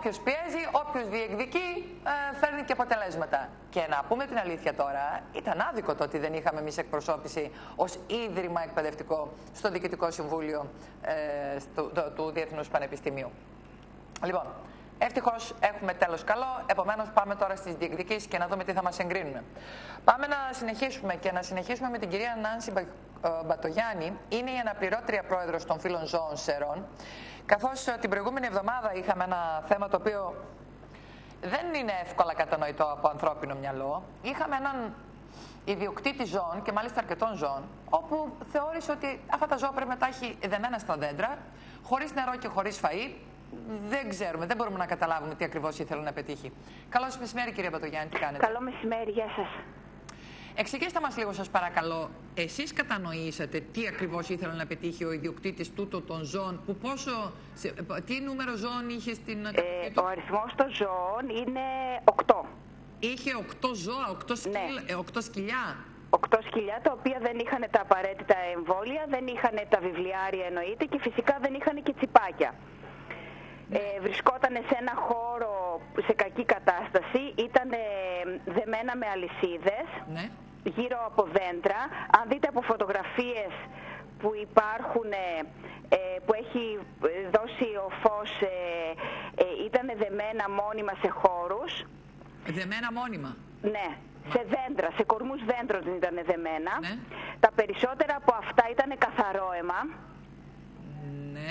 Όποιος πιέζει, όποιος διεκδικεί, φέρνει και αποτελέσματα. Και να πούμε την αλήθεια τώρα, ήταν άδικο το ότι δεν είχαμε εμείς εκπροσώπηση ως ίδρυμα εκπαιδευτικό στο Διοικητικό Συμβούλιο του Διεθνούς Πανεπιστημίου. Λοιπόν, ευτυχώς έχουμε τέλος καλό, επομένως πάμε τώρα στις διεκδικήσεις και να δούμε τι θα μας εγκρίνουν. Πάμε να συνεχίσουμε και να συνεχίσουμε με την κυρία Νάνση Μπατογιάννη. Είναι η αναπληρώτρια πρόεδρος των Φίλων Ζώων Σερών. Καθώς την προηγούμενη εβδομάδα είχαμε ένα θέμα το οποίο δεν είναι εύκολα κατανοητό από ανθρώπινο μυαλό. Είχαμε έναν ιδιοκτήτη ζώων και μάλιστα αρκετών ζώων, όπου θεώρησε ότι αυτά τα ζώα πρέπει να τα έχει δεμένα στα δέντρα, χωρίς νερό και χωρίς φαΐ. Δεν ξέρουμε, δεν μπορούμε να καταλάβουμε τι ακριβώς ήθελε να πετύχει. Καλό μεσημέρι, κυρία Μπατογιάννη, τι κάνετε? Καλό μεσημέρι, γεια σας. Εξηγήστε μας λίγο, σας παρακαλώ, εσείς κατανοήσατε τι ακριβώς ήθελε να πετύχει ο ιδιοκτήτης τούτο των ζώων, που τι νούμερο ζώων είχε στην κατοχή του? Ο αριθμός των ζώων είναι 8. Είχε 8 ζώα, 8 σκυλιά. 8 σκυλιά, τα οποία δεν είχαν τα απαραίτητα εμβόλια, δεν είχαν τα βιβλιάρια εννοείται και φυσικά δεν είχαν και τσιπάκια. Βρισκόταν σε ένα χώρο σε κακή κατάσταση, ήταν δεμένα με αλυσίδες, γύρω από δέντρα. Αν δείτε από φωτογραφίες που υπάρχουν, που έχει δώσει ο φως, ήταν δεμένα μόνιμα σε χώρους. Δεμένα μόνιμα? Ναι, σε δέντρα, σε κορμούς δέντρων ήταν δεμένα. Τα περισσότερα από αυτά ήταν καθαρό αίμα. Ναι.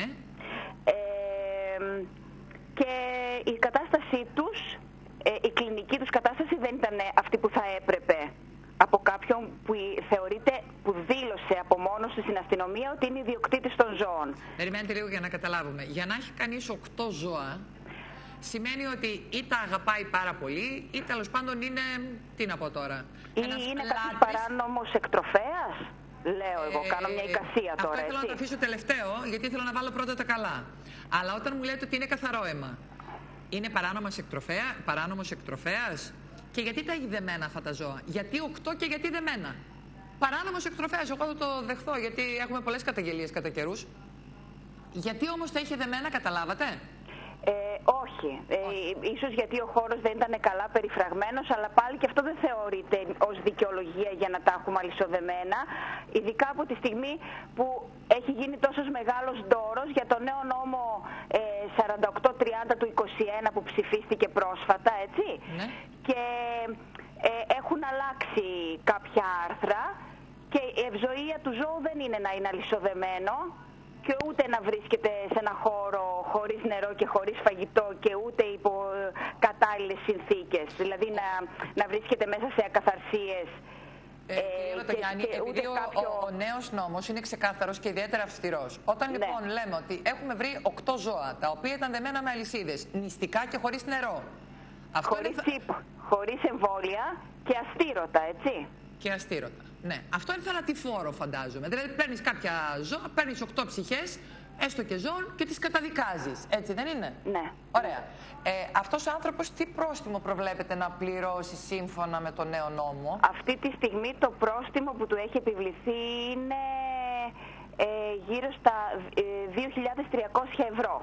Και η κατάστασή τους, η κλινική τους κατάσταση δεν ήταν αυτή που θα έπρεπε από κάποιον που θεωρείται, που δήλωσε από μόνος του στην αστυνομία ότι είναι ιδιοκτήτης των ζώων. Περιμένετε λίγο για να καταλάβουμε. Για να έχει κανείς 8 ζώα, σημαίνει ότι ή τα αγαπάει πάρα πολύ ή τέλος πάντων είναι, τι να πω τώρα, ή είναι κάποιος παράνομος εκτροφέας. Λέω εγώ, κάνω μια εικασία τώρα. Αυτό ήθελα να το αφήσω τελευταίο, γιατί ήθελα να βάλω πρώτα τα καλά. Αλλά όταν μου λέτε ότι είναι καθαρό αίμα, είναι παράνομος εκτροφέας? Και γιατί τα έχει δεμένα αυτά τα ζώα? Γιατί 8 και γιατί δεμένα? Παράνομος εκτροφέας, εγώ θα το δεχθώ, γιατί έχουμε πολλές καταγγελίες κατά καιρούς. Γιατί όμως τα είχε δεμένα, καταλάβατε? Όχι. Ίσως γιατί ο χώρος δεν ήταν καλά περιφραγμένος, αλλά πάλι και αυτό δεν θεωρείται ως δικαιολογία για να τα έχουμε αλυσοδεμένα, ειδικά από τη στιγμή που έχει γίνει τόσος μεγάλος ντόρος για το νέο νόμο 4830 του 21 που ψηφίστηκε πρόσφατα, έτσι. Ναι. Και έχουν αλλάξει κάποια άρθρα και η ευζοία του ζώου δεν είναι να είναι αλυσοδεμένο και ούτε να βρίσκεται σε ένα χώρο χωρίς νερό και χωρίς φαγητό και ούτε υπό κατάλληλες συνθήκες. Δηλαδή να βρίσκεται μέσα σε ακαθαρσίες. Κυρία Μπατογιάννη, επειδή ο νέος νόμος είναι ξεκάθαρος και ιδιαίτερα αυστηρός. Όταν λοιπόν λέμε ότι έχουμε βρει 8 ζώα, τα οποία ήταν δεμένα με αλυσίδες, νηστικά και χωρίς νερό. Χωρίς εμβόλια και αστήρωτα, έτσι. Και αστήρωτα. Ναι. Αυτό είναι θανατηφόρο, φαντάζομαι. Δηλαδή, παίρνεις κάποια ζώα, παίρνεις 8 ψυχές, έστω και ζώων, και τις καταδικάζεις. Έτσι δεν είναι? Ναι. Ωραία. Αυτός ο άνθρωπος τι πρόστιμο προβλέπεται να πληρώσει σύμφωνα με το νέο νόμο? Αυτή τη στιγμή το πρόστιμο που του έχει επιβληθεί είναι γύρω στα 2.300 ευρώ.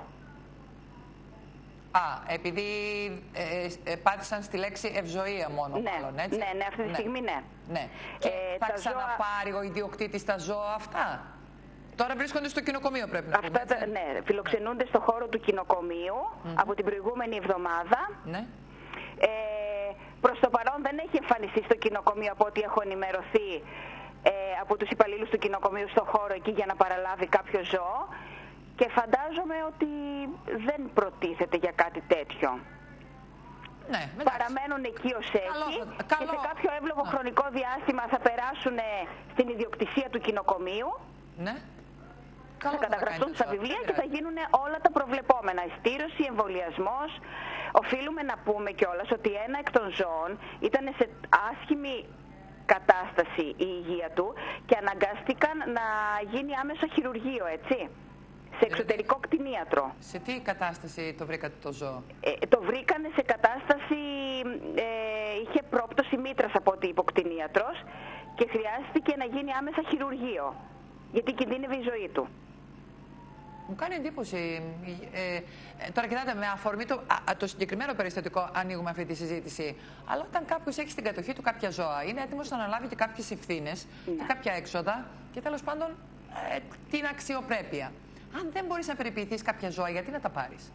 Επειδή πάτησαν στη λέξη ευζοία μόνο, μάλλον, έτσι. Ναι, αυτή τη στιγμή ναι. Και θα ξαναπάρει ο ιδιοκτήτης τα ζώα αυτά? Τώρα βρίσκονται στο κοινοκομείο, πρέπει να πούμε, έτσι. Ναι, φιλοξενούνται στο χώρο του κοινοκομείου από την προηγούμενη εβδομάδα. Ναι. Προς το παρόν δεν έχει εμφανιστεί στο κοινοκομείο, από ό,τι έχω ενημερωθεί, από τους υπαλλήλους του κοινοκομείου στο χώρο εκεί για να παραλάβει κάποιο ζώο. Και φαντάζομαι ότι δεν προτίθεται για κάτι τέτοιο. Ναι, παραμένουν εκεί ως έχει και σε κάποιο εύλογο χρονικό διάστημα θα περάσουν στην ιδιοκτησία του κοινοκομείου. Ναι. Θα καταγραφούν στα βιβλία και θα γίνουν όλα τα προβλεπόμενα. Στήρωση, εμβολιασμός. Οφείλουμε να πούμε κιόλας ότι ένα εκ των ζώων ήταν σε άσχημη κατάσταση η υγεία του και αναγκάστηκαν να γίνει άμεσο χειρουργείο, έτσι. Σε εξωτερικό κτηνίατρο. Σε τι κατάσταση το βρήκατε το ζώο? Το βρήκανε σε κατάσταση, είχε πρόπτωση μήτρας από ό,τι είπε ο κτηνίατρος και χρειάστηκε να γίνει άμεσα χειρουργείο, γιατί κινδύνευε η ζωή του. Μου κάνει εντύπωση. Τώρα κοιτάτε, με αφορμή το συγκεκριμένο περιστατικό ανοίγουμε αυτή τη συζήτηση. Αλλά όταν κάποιος έχει στην κατοχή του κάποια ζώα, είναι έτοιμος να αναλάβει και κάποιες ευθύνες και κάποια έξοδα και τέλος πάντων την αξιοπρέπεια. Αν δεν μπορείς να περιποιηθείς κάποια ζώα, γιατί να τα πάρεις?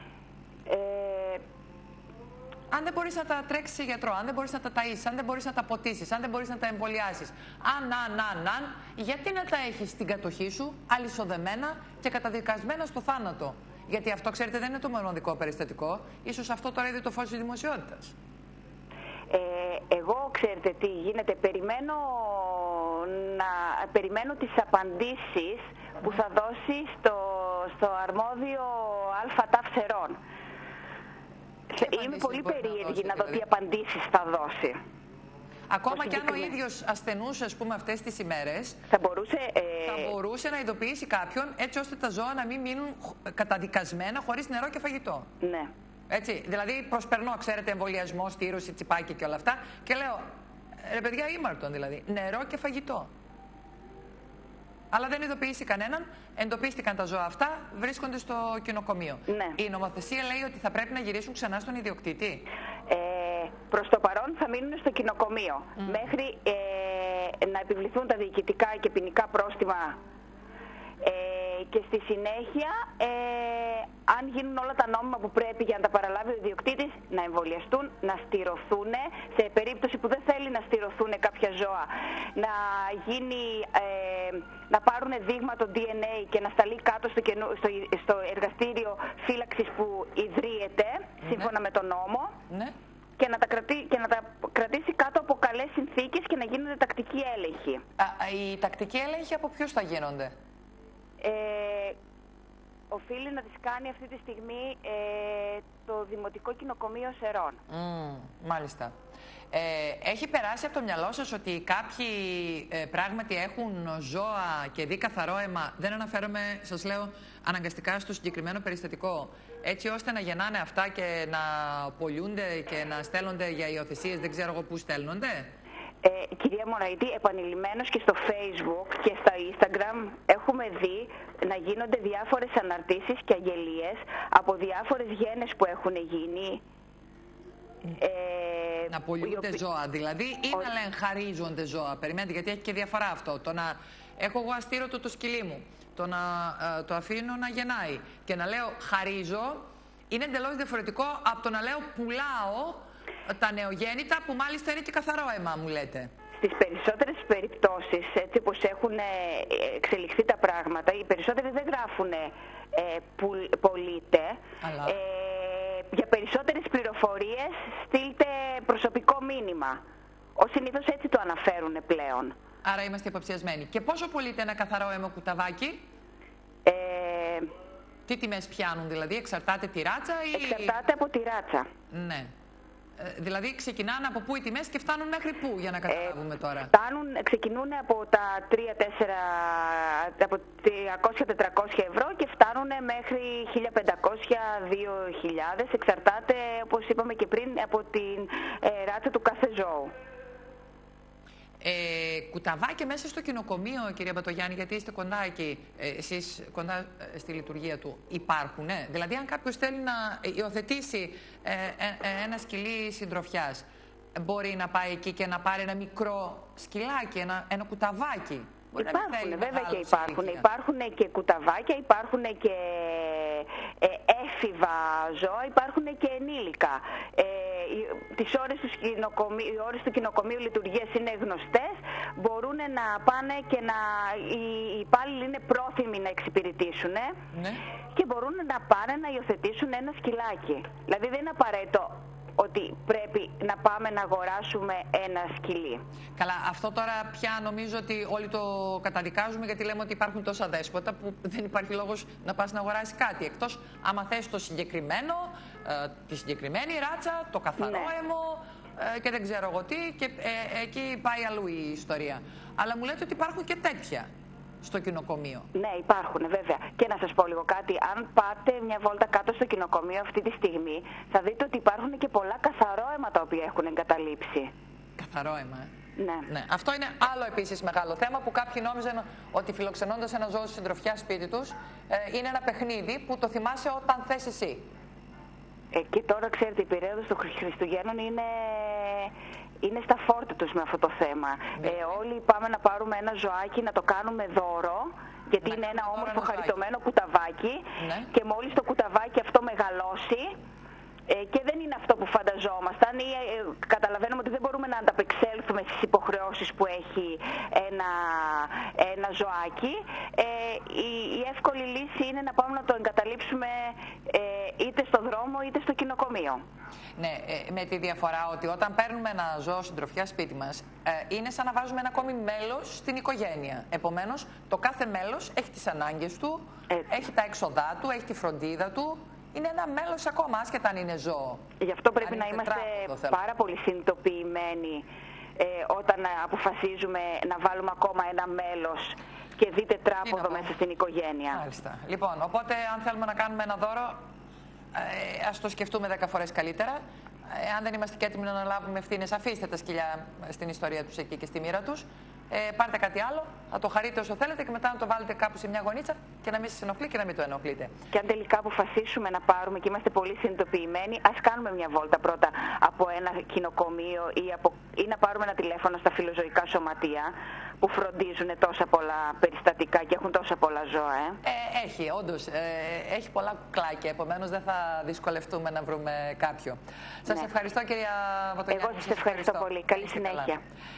Αν δεν μπορείς να τα τρέξεις σε γιατρό, αν δεν μπορείς να τα ταΐσεις, αν δεν μπορείς να τα ποτίσεις, αν δεν μπορείς να τα εμβολιάσεις, γιατί να τα έχεις στην κατοχή σου, αλυσοδεμένα και καταδικασμένα στο θάνατο? Γιατί αυτό, ξέρετε, δεν είναι το μοναδικό περιστατικό. Ίσως αυτό τώρα είδε το φως της δημοσιότητας. Εγώ, ξέρετε τι γίνεται, περιμένω τις απαντήσεις που θα δώσει στο αρμόδιο ΑΤΑΦ. Είμαι πολύ περίεργη να δω τι απαντήσεις θα δώσει. Ακόμα και αν ο ίδιος ασθενούσε, ας πούμε, αυτές τις ημέρες, θα μπορούσε να ειδοποιήσει κάποιον έτσι ώστε τα ζώα να μην μείνουν καταδικασμένα χωρίς νερό και φαγητό. Ναι. Έτσι, δηλαδή προσπερνώ, ξέρετε, εμβολιασμό, στήρωση, τσιπάκι και όλα αυτά και λέω, ρε παιδιά, ήμαρτον δηλαδή, νερό και φαγητό. Αλλά δεν ειδοποιήσει κανέναν, εντοπίστηκαν τα ζώα αυτά, βρίσκονται στο κοινοκομείο. Ναι. Η νομοθεσία λέει ότι θα πρέπει να γυρίσουν ξανά στον ιδιοκτήτη. Προς το παρόν θα μείνουν στο κοινοκομείο, μέχρι να επιβληθούν τα διοικητικά και ποινικά πρόστιμα και στη συνέχεια, αν γίνουν όλα τα νόμιμα που πρέπει για να τα παραλάβει ο ιδιοκτήτης, να εμβολιαστούν, να στηρωθούν, σε περίπτωση που δεν θέλει να στηρωθούν κάποια ζώα, να πάρουν δείγμα το DNA και να σταλεί κάτω στο εργαστήριο φύλαξης που ιδρύεται, σύμφωνα με τον νόμο. Ναι. Και να τα κρατήσει κάτω από καλές συνθήκες και να γίνονται τακτικοί έλεγχοι. Οι τακτικοί έλεγχοι από ποιους θα γίνονται? Οφείλει να τις κάνει αυτή τη στιγμή το Δημοτικό Κοινοκομείο Σερών. Μάλιστα. Έχει περάσει από το μυαλό σας ότι κάποιοι πράγματι έχουν ζώα και δει καθαρό αίμα? Δεν αναφέρομαι, σας λέω, αναγκαστικά στο συγκεκριμένο περιστατικό. Έτσι ώστε να γεννάνε αυτά και να πολλούνται και να στέλνονται για υιοθεσίες, δεν ξέρω εγώ πού στέλνονται. Κυρία Μοναήτη, επανειλημμένως και στο Facebook και στα Instagram έχουμε δει να γίνονται διάφορες αναρτήσεις και αγγελίες από διάφορες γένες που έχουν γίνει. Να πολλούνται ζώα δηλαδή ή να λένε χαρίζονται ζώα? Περιμένετε, γιατί έχει και διαφορά αυτό. Το να έχω εγώ αστήρωτο το σκυλί μου, το να το αφήνω να γεννάει και να λέω χαρίζω, είναι εντελώς διαφορετικό από το να λέω πουλάω τα νεογέννητα, που μάλιστα είναι και καθαρό αίμα, μου λέτε. Στις περισσότερες περιπτώσεις, έτσι όπως έχουν εξελιχθεί τα πράγματα, οι περισσότεροι δεν γράφουν πωλείται. Για περισσότερες πληροφορίες στείλτε προσωπικό μήνυμα. Ως συνήθως έτσι το αναφέρουν πλέον. Άρα είμαστε υποψιασμένοι. Και πόσο πωλείται ένα καθαρό αίμα κουταβάκι? Τι τιμές πιάνουν δηλαδή, εξαρτάται τη ράτσα ή... Εξαρτάται από τη ράτσα. Ναι. Δηλαδή ξεκινάνε από πού οι τιμές και φτάνουν μέχρι πού, για να καταλάβουμε τώρα? Ξεκινούν από τα 300-400 ευρώ και φτάνουν μέχρι 1.500-2.000. Εξαρτάται, όπως είπαμε και πριν, από την ράτσα του κάθε ζώου. Κουταβάκια μέσα στο κοινοκομείο, κυρία Μπατογιάννη, γιατί είστε κοντά εκεί, εσείς κοντά στη λειτουργία του, υπάρχουν? Δηλαδή, αν κάποιος θέλει να υιοθετήσει ένα σκυλί συντροφιάς, μπορεί να πάει εκεί και να πάρει ένα μικρό σκυλάκι, ένα κουταβάκι? Υπάρχουν, βέβαια και υπάρχουν. Υπάρχουν και κουταβάκια, υπάρχουν και έφηβα ζώα, υπάρχουν και ενήλικα. Οι ώρες του κοινοκομείου λειτουργίας είναι γνωστές. Μπορούν να πάνε και οι υπάλληλοι είναι πρόθυμοι να εξυπηρετήσουν, ναι, και μπορούν να πάνε να υιοθετήσουν ένα σκυλάκι. Δηλαδή δεν είναι απαραίτητο ότι πρέπει να πάμε να αγοράσουμε ένα σκυλί. Καλά, αυτό τώρα πια νομίζω ότι όλοι το καταδικάζουμε, γιατί λέμε ότι υπάρχουν τόσα δέσποτα που δεν υπάρχει λόγος να πας να αγοράσεις κάτι, εκτός άμα θες το συγκεκριμένο, τη συγκεκριμένη ράτσα, το καθαρό αίμο και δεν ξέρω εγώ τι, και εκεί πάει αλλού η ιστορία. Αλλά μου λέτε ότι υπάρχουν και τέτοια στο κοινοκομείο. Ναι, υπάρχουν βέβαια. Και να σας πω λίγο κάτι. Αν πάτε μια βόλτα κάτω στο κοινοκομείο αυτή τη στιγμή, θα δείτε ότι υπάρχουν και πολλά καθαρό αίμα τα οποία έχουν εγκαταλείψει. Καθαρό αίμα, Ναι. Αυτό είναι άλλο επίσης μεγάλο θέμα που κάποιοι νόμιζαν ότι φιλοξενώντας ένα ζώο συντροφιά σπίτι τους είναι ένα παιχνίδι που το θυμάσαι όταν θες εσύ. Και τώρα ξέρετε, η περίοδος των Χριστουγέννων είναι στα φόρτη τους με αυτό το θέμα. Όλοι πάμε να πάρουμε ένα ζωάκι, να το κάνουμε δώρο, γιατί είναι ένα όμορφο χαριτωμένο κουταβάκι και μόλις το κουταβάκι αυτό μεγαλώσει, και δεν είναι αυτό που φανταζόμασταν ή καταλαβαίνουμε ότι δεν μπορούμε να ανταπεξέλθουμε στις υποχρεώσεις που έχει ένα ζωάκι, η εύκολη λύση είναι να πάμε να το εγκαταλείψουμε είτε στο δρόμο είτε στο κοινοκομείο. Ναι, με τη διαφορά ότι όταν παίρνουμε ένα ζώο συντροφιά σπίτι μας, είναι σαν να βάζουμε ένα ακόμη μέλος στην οικογένεια. Επομένως, το κάθε μέλος έχει τις ανάγκες του, έχει τα έξοδά του, έχει τη φροντίδα του. Είναι ένα μέλος ακόμα, άσχετα αν είναι ζώο. Γι' αυτό πρέπει να είμαστε πάρα πολύ συνειδητοποιημένοι όταν αποφασίζουμε να βάλουμε ακόμα ένα μέλος και δείτε τράποδο μέσα στην οικογένεια. Μάλιστα. Λοιπόν, οπότε αν θέλουμε να κάνουμε ένα δώρο, ας το σκεφτούμε 10 φορές καλύτερα. Αν δεν είμαστε και έτοιμοι να αναλάβουμε ευθύνες, αφήστε τα σκυλιά στην ιστορία τους εκεί και στη μοίρα τους. Πάρτε κάτι άλλο, να το χαρείτε όσο θέλετε και μετά να το βάλετε κάπου σε μια γωνίτσα και να μην σας ενοχλεί και να μην το ενοχλείτε. Και αν τελικά αποφασίσουμε να πάρουμε και είμαστε πολύ συνειδητοποιημένοι, ας κάνουμε μια βόλτα πρώτα από ένα κοινοκομείο ή να πάρουμε ένα τηλέφωνο στα φιλοζωικά σωματεία που φροντίζουν τόσα πολλά περιστατικά και έχουν τόσα πολλά ζώα. Έχει, όντως. Έχει πολλά κουκλάκια, επομένως δεν θα δυσκολευτούμε να βρούμε κάποιο. Σας ευχαριστώ, κυρία Βατογιάννη. Εγώ σας ευχαριστώ πολύ. Καλή συνέχεια.